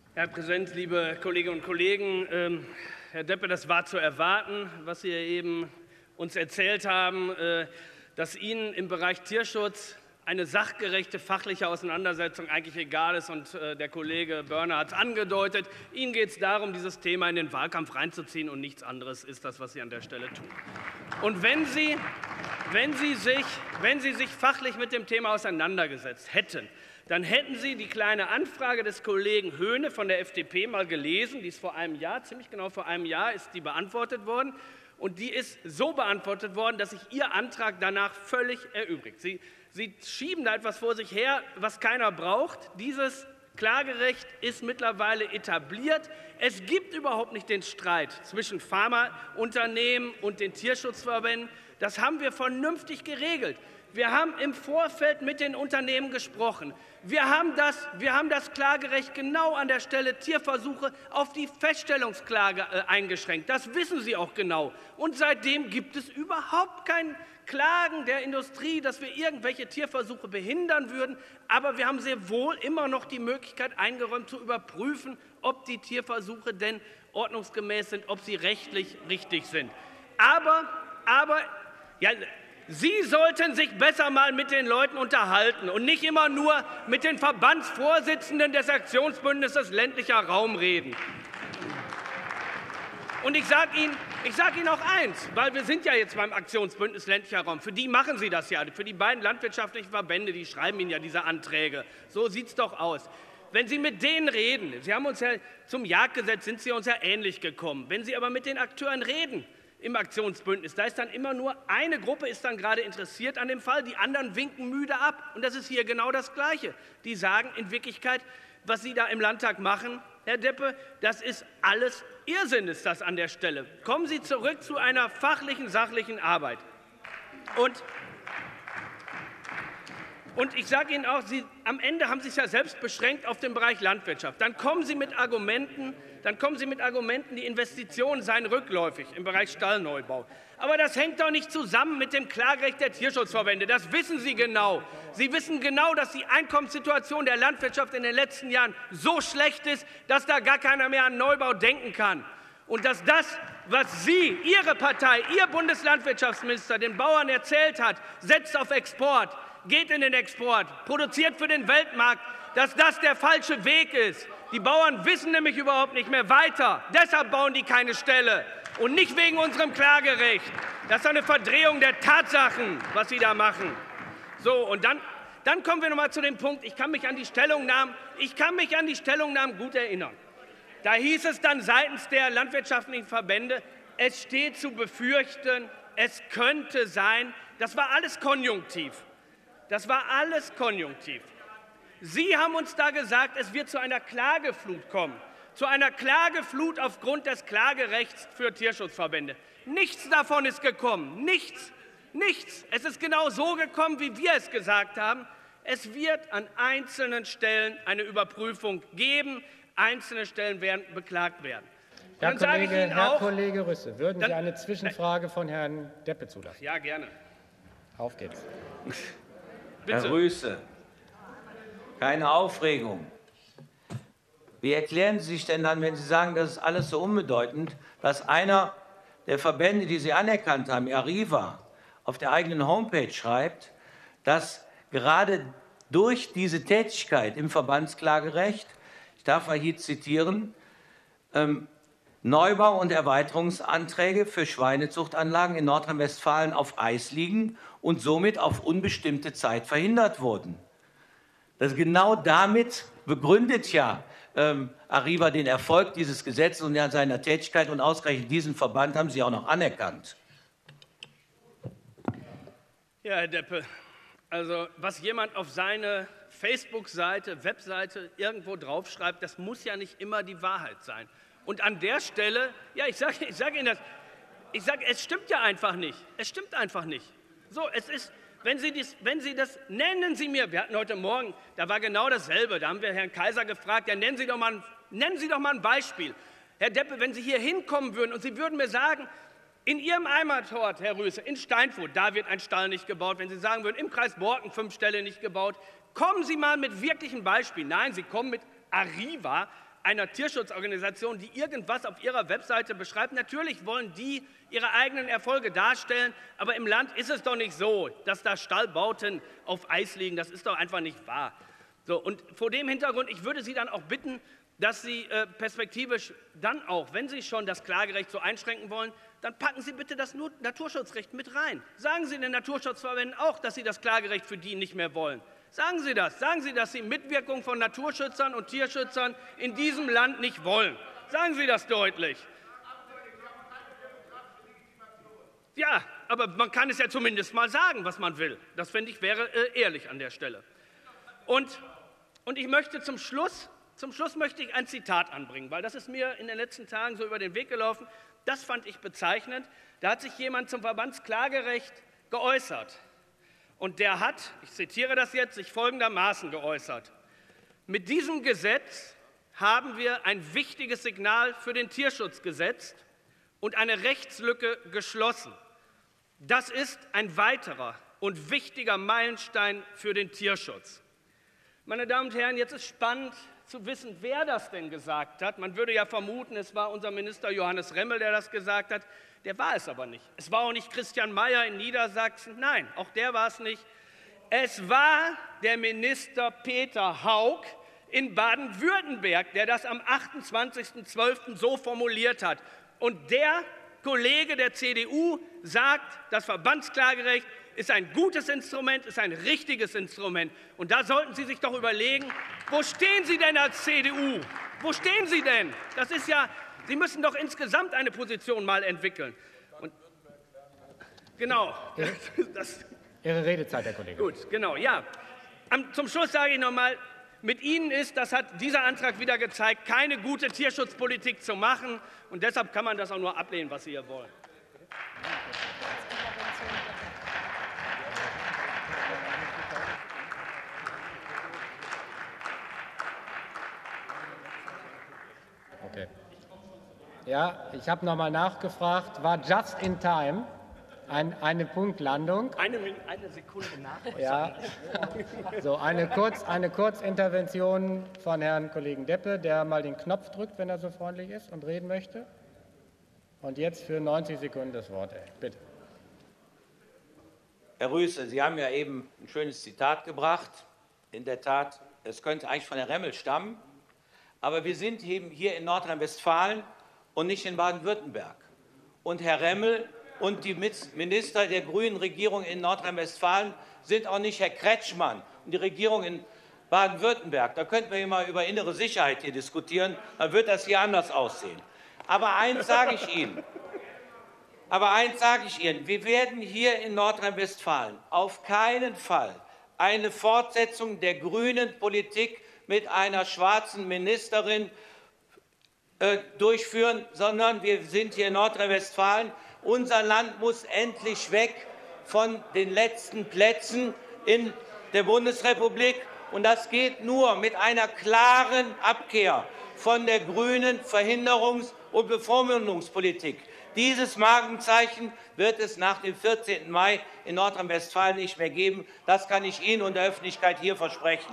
Herr Präsident, liebe Kolleginnen und Kollegen! Herr Deppe, das war zu erwarten, was Sie eben uns erzählt haben, dass Ihnen im Bereich Tierschutz eine sachgerechte fachliche Auseinandersetzung eigentlich egal ist. Und der Kollege Börner hat es angedeutet. Ihnen geht es darum, dieses Thema in den Wahlkampf reinzuziehen, und nichts anderes ist das, was Sie an der Stelle tun. Und wenn Sie sich fachlich mit dem Thema auseinandergesetzt hätten, dann hätten Sie die kleine Anfrage des Kollegen Höhne von der FDP mal gelesen. Die ist vor einem Jahr, ziemlich genau vor einem Jahr, ist die beantwortet worden. Und die ist so beantwortet worden, dass sich Ihr Antrag danach völlig erübrigt. Sie schieben da etwas vor sich her, was keiner braucht. Dieses Klagerecht ist mittlerweile etabliert. Es gibt überhaupt nicht den Streit zwischen Pharmaunternehmen und den Tierschutzverbänden. Das haben wir vernünftig geregelt. Wir haben im Vorfeld mit den Unternehmen gesprochen. Wir haben das Klagerecht genau an der Stelle Tierversuche auf die Feststellungsklage eingeschränkt. Das wissen Sie auch genau. Und seitdem gibt es überhaupt kein Klagen der Industrie, dass wir irgendwelche Tierversuche behindern würden. Aber wir haben sehr wohl immer noch die Möglichkeit eingeräumt, zu überprüfen, ob die Tierversuche denn ordnungsgemäß sind, ob sie rechtlich richtig sind. Aber ja, Sie sollten sich besser mal mit den Leuten unterhalten und nicht immer nur mit den Verbandsvorsitzenden des Aktionsbündnisses ländlicher Raum reden. Und ich sage Ihnen auch eins, weil wir sind ja jetzt beim Aktionsbündnis ländlicher Raum. Für die machen Sie das ja, für die beiden landwirtschaftlichen Verbände, die schreiben Ihnen ja diese Anträge. So sieht es doch aus. Wenn Sie mit denen reden, Sie haben uns ja zum Jagdgesetz, sind Sie uns ja ähnlich gekommen. Wenn Sie aber mit den Akteuren reden im Aktionsbündnis, da ist dann immer nur eine Gruppe ist dann gerade interessiert an dem Fall, die anderen winken müde ab. Und das ist hier genau das Gleiche. Die sagen in Wirklichkeit, was Sie da im Landtag machen, Herr Deppe, das ist alles Irrsinn, ist das an der Stelle. Kommen Sie zurück zu einer fachlichen, sachlichen Arbeit. Und ich sage Ihnen auch, am Ende haben Sie es ja selbst beschränkt auf den Bereich Landwirtschaft. Dann kommen Sie mit Argumenten, die Investitionen seien rückläufig im Bereich Stallneubau. Aber das hängt doch nicht zusammen mit dem Klagerecht der Tierschutzverbände. Das wissen Sie genau. Sie wissen genau, dass die Einkommenssituation der Landwirtschaft in den letzten Jahren so schlecht ist, dass da gar keiner mehr an Neubau denken kann. Und dass das, was Sie, Ihre Partei, Ihr Bundeslandwirtschaftsminister den Bauern erzählt hat, setzt auf Export, geht in den Export, produziert für den Weltmarkt, dass das der falsche Weg ist. Die Bauern wissen nämlich überhaupt nicht mehr weiter. Deshalb bauen die keine Ställe und nicht wegen unserem Klagerecht. Das ist eine Verdrehung der Tatsachen, was Sie da machen. So, und dann kommen wir noch mal zu dem Punkt, ich kann mich an die Stellungnahmen gut erinnern. Da hieß es dann seitens der landwirtschaftlichen Verbände, es steht zu befürchten, es könnte sein, das war alles konjunktiv. Das war alles konjunktiv. Sie haben uns da gesagt, es wird zu einer Klageflut kommen, zu einer Klageflut aufgrund des Klagerechts für Tierschutzverbände. Nichts davon ist gekommen, nichts. Es ist genau so gekommen, wie wir es gesagt haben. Es wird an einzelnen Stellen eine Überprüfung geben, einzelne Stellen werden beklagt werden. Herr Kollege Rüsse, würden Sie eine Zwischenfrage von Herrn Deppe zulassen? Ja, gerne. Auf geht's. Bitte. Herr Rüsse, keine Aufregung. Wie erklären Sie sich denn dann, wenn Sie sagen, das ist alles so unbedeutend, dass einer der Verbände, die Sie anerkannt haben, Arriva, auf der eigenen Homepage schreibt, dass gerade durch diese Tätigkeit im Verbandsklagerecht, ich darf Wahid zitieren, Neubau- und Erweiterungsanträge für Schweinezuchtanlagen in Nordrhein-Westfalen auf Eis liegen und somit auf unbestimmte Zeit verhindert wurden. Das genau damit begründet ja Arriva den Erfolg dieses Gesetzes und seiner Tätigkeit, und ausgerechnet diesen Verband haben Sie auch noch anerkannt. Ja, Herr Deppe, also was jemand auf seine Facebook-Seite, Webseite irgendwo draufschreibt, das muss ja nicht immer die Wahrheit sein. Und an der Stelle, ja, ich sage Ihnen das, es stimmt ja einfach nicht. Es stimmt einfach nicht. So, es ist, wenn Sie das, nennen Sie mir, wir hatten heute Morgen, da war genau dasselbe, da haben wir Herrn Kaiser gefragt, ja, nennen Sie doch mal ein Beispiel. Herr Deppe, wenn Sie hier hinkommen würden und Sie würden mir sagen, in Ihrem Heimatort, Herr Rüsse, in Steinfurt, da wird ein Stall nicht gebaut. Wenn Sie sagen würden, im Kreis Borken 5 Ställe nicht gebaut, kommen Sie mal mit wirklichen Beispielen. Nein, Sie kommen mit Arriva einer Tierschutzorganisation, die irgendwas auf ihrer Webseite beschreibt. Natürlich wollen die ihre eigenen Erfolge darstellen, aber im Land ist es doch nicht so, dass da Stallbauten auf Eis liegen. Das ist doch einfach nicht wahr. So, und vor dem Hintergrund, ich würde Sie dann auch bitten, dass Sie perspektivisch dann auch, wenn Sie schon das Klagerecht so einschränken wollen, dann packen Sie bitte das Naturschutzrecht mit rein. Sagen Sie den Naturschutzverbänden auch, dass Sie das Klagerecht für die nicht mehr wollen. Sagen Sie das. Sagen Sie, dass Sie Mitwirkung von Naturschützern und Tierschützern in diesem Land nicht wollen. Sagen Sie das deutlich. Ja, aber man kann es ja zumindest mal sagen, was man will. Das, finde ich, wäre ehrlich an der Stelle. Und ich möchte zum Schluss möchte ich ein Zitat anbringen, weil das ist mir in den letzten Tagen so über den Weg gelaufen. Das fand ich bezeichnend. Da hat sich jemand zum Verbandsklagerecht geäußert. Und der hat, ich zitiere das jetzt, sich folgendermaßen geäußert: Mit diesem Gesetz haben wir ein wichtiges Signal für den Tierschutz gesetzt und eine Rechtslücke geschlossen. Das ist ein weiterer und wichtiger Meilenstein für den Tierschutz. Meine Damen und Herren, jetzt ist spannend zu wissen, wer das denn gesagt hat. Man würde ja vermuten, es war unser Minister Johannes Remmel, der das gesagt hat. Der war es aber nicht. Es war auch nicht Christian Mayer in Niedersachsen. Nein, auch der war es nicht. Es war der Minister Peter Hauck in Baden-Württemberg, der das am 28.12. so formuliert hat. Und der Kollege der CDU sagt, das Verbandsklagerecht ist ein gutes Instrument, ist ein richtiges Instrument. Und da sollten Sie sich doch überlegen, wo stehen Sie denn als CDU? Wo stehen Sie denn? Das ist ja, Sie müssen doch insgesamt eine Position mal entwickeln. Und, genau. Ihre Redezeit, Herr Kollege. Gut, genau, ja. Zum Schluss sage ich noch mal, mit Ihnen ist, das hat dieser Antrag wieder gezeigt, keine gute Tierschutzpolitik zu machen. Und deshalb kann man das auch nur ablehnen, was Sie hier wollen. Okay. Ja, ich habe noch mal nachgefragt, war just in time eine Punktlandung. Eine Sekunde nach. Ja. So, eine Kurzintervention von Herrn Kollegen Deppe, der mal den Knopf drückt, wenn er so freundlich ist und reden möchte. Und jetzt für 90 Sekunden das Wort. Bitte. Herr Rüsse, Sie haben ja eben ein schönes Zitat gebracht. In der Tat, es könnte eigentlich von Herrn Remmel stammen. Aber wir sind eben hier in Nordrhein-Westfalen und nicht in Baden-Württemberg. Und Herr Remmel und die Minister der grünen Regierung in Nordrhein-Westfalen sind auch nicht Herr Kretschmann und die Regierung in Baden-Württemberg. Da könnten wir hier mal über innere Sicherheit hier diskutieren, dann wird das hier anders aussehen. Aber eins sage ich Ihnen. Wir werden hier in Nordrhein-Westfalen auf keinen Fall eine Fortsetzung der grünen Politik mit einer schwarzen Ministerin durchführen, sondern wir sind hier in Nordrhein-Westfalen. Unser Land muss endlich weg von den letzten Plätzen in der Bundesrepublik. Und das geht nur mit einer klaren Abkehr von der grünen Verhinderungs- und Bevormundungspolitik. Dieses Markenzeichen wird es nach dem 14. Mai in Nordrhein-Westfalen nicht mehr geben. Das kann ich Ihnen und der Öffentlichkeit hier versprechen.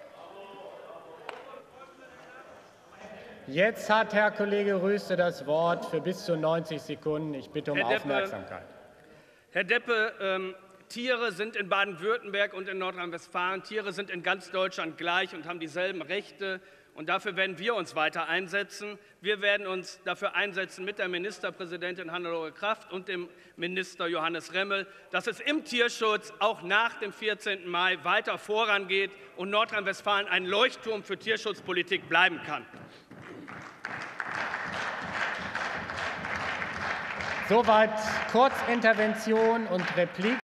Jetzt hat Herr Kollege Rüsse das Wort für bis zu 90 Sekunden. Ich bitte um Aufmerksamkeit. Herr Deppe, Tiere sind in Baden-Württemberg und in Nordrhein-Westfalen, Tiere sind in ganz Deutschland gleich und haben dieselben Rechte. Und dafür werden wir uns weiter einsetzen. Wir werden uns dafür einsetzen mit der Ministerpräsidentin Hannelore Kraft und dem Minister Johannes Remmel, dass es im Tierschutz auch nach dem 14. Mai weiter vorangeht und Nordrhein-Westfalen ein Leuchtturm für Tierschutzpolitik bleiben kann. Soweit Kurzintervention und Replik.